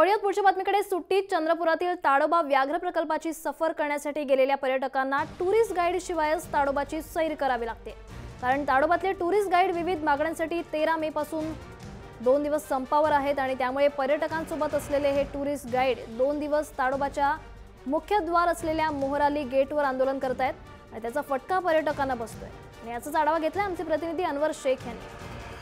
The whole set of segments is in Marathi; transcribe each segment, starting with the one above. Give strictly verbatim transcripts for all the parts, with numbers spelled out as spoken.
वळूयात पुढच्या बातमीकडे। सुट्टीत चंद्रपुरातील ताडोबा व्याघ्र प्रकल्पाची सफर करण्यासाठी गेलेल्या पर्यटकांना टुरिस्ट गाईड शिवायच ताडोबाची सैर करावी लागते। कारण ताडोबातले टुरिस्ट गाईड विविध मागण्यांसाठी तेरा मे पासून दोन दिवस संपावर आहेत आणि त्यामुळे पर्यटकांसोबत असलेले हे टुरिस्ट गाईड दोन दिवस ताडोबाच्या मुख्य द्वार असलेल्या मोहराली गेटवर आंदोलन करत आहेत आणि त्याचा फटका पर्यटकांना बसतोय। आणि याचाच आढावा घेतला आमचे प्रतिनिधी अनवर शेख यांनी।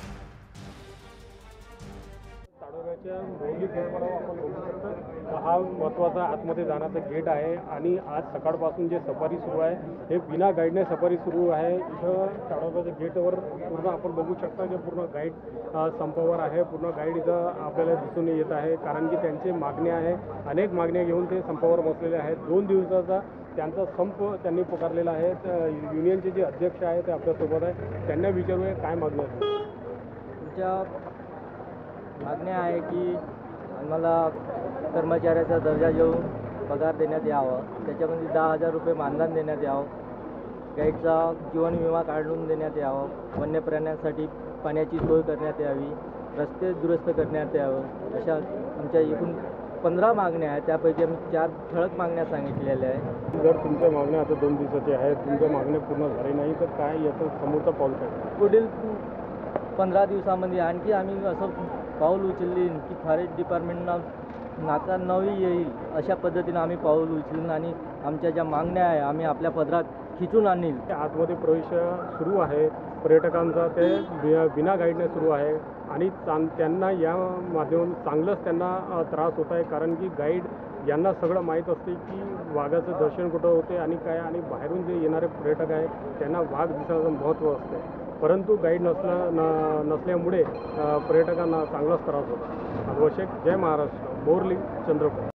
ताडोब्याच्या मोहराली गेटवर आपण बघू शकतो हा महत्त्वाचा आतमध्ये जाण्याचा गेट आहे आणि आज सकाळपासून जे सफारी सुरू आहे हे बिना गाईडने सफारी सुरू आहे। इथं ताडोब्याच्या गेटवर पूर्ण आपण बघू शकता की पूर्ण गाईड संपावर आहे। पूर्ण गाईड इथं आपल्याला दिसून येत आहे कारण की त्यांचे मागण्या आहे, अनेक मागण्या घेऊन ते संपावर बसलेले आहेत। दोन दिवसाचा त्यांचा संप त्यांनी पुकारलेला आहे। युनियनचे जे अध्यक्ष आहेत ते आपल्यासोबत आहे, त्यांना विचारूया काय मागण्या आहेत। तुमच्या मागण्या आहे की आम्हाला कर्मचाऱ्याचा दर्जा देऊन पगार देण्यात यावा, त्याच्यामध्ये दहा हजार रुपये मानधन देण्यात यावं, गाईडचा जीवन विमा काढून देण्यात यावा, वन्य प्राण्यांसाठी पाण्याची सोय करण्यात यावी, रस्ते दुरुस्त करण्यात यावं, अशा आमच्या एकूण पंधरा मागण्या आहेत। त्यापैकी आम्ही चार ठळक मागण्या सांगितलेल्या आहे। जर तुमच्या मागण्या आता दोन दिवसाच्या आहेत, तुमच्या मागण्या पूर्ण झाली नाही तर काय याचं समोरचा पाऊल काय? पुढील पंधरा दिवसामध्ये आणखी आम्ही असं पाऊल उचललीन की फॉरेस्ट डिपार्टमेंटना नाका नवी येईल अशा पद्धतीनं आम्ही पाऊल उचलून आणि आमच्या ज्या मागण्या आहे आम्ही आपल्या पदरात खिचून आणील। आतमध्ये प्रवेश सुरू आहे पर्यटकांचा, ते बिना गाईडने सुरू आहे आणि त्यांना या माध्यमातून चांगलंच त्यांना त्रास होत आहे कारण की गाईड यांना सगळं माहीत असते की वाघाचं दर्शन कुठं होते आणि काय, आणि बाहेरून जे येणारे पर्यटक आहे त्यांना वाघ दिसण्याचं महत्त्व असते, परंतु गाईड नसल्या न नसल्यामुळे पर्यटकांना चांगलाच त्रास होतो। अनवर शेख, जय महाराष्ट्र, मोहराली, चंद्रपूर।